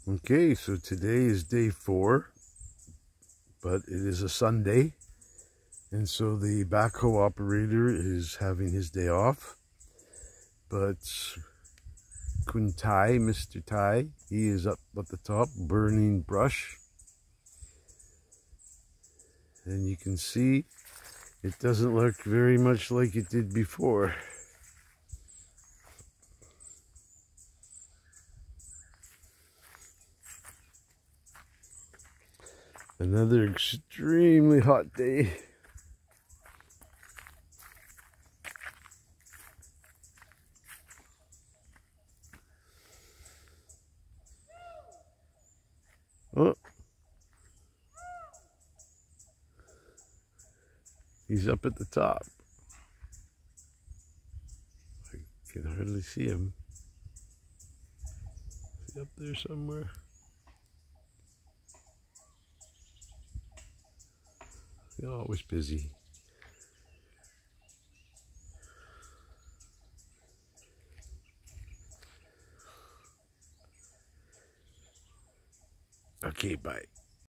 Okay, so today is day 4, but it is a Sunday, and so the backhoe operator is having his day off. But Kun Tai, Mr. Tai, he is up at the top burning brush. And you can see it doesn't look very much like it did before. Another extremely hot day. Oh, he's up at the top. I can hardly see him. Is he up there somewhere? He's always busy. Okay, bye.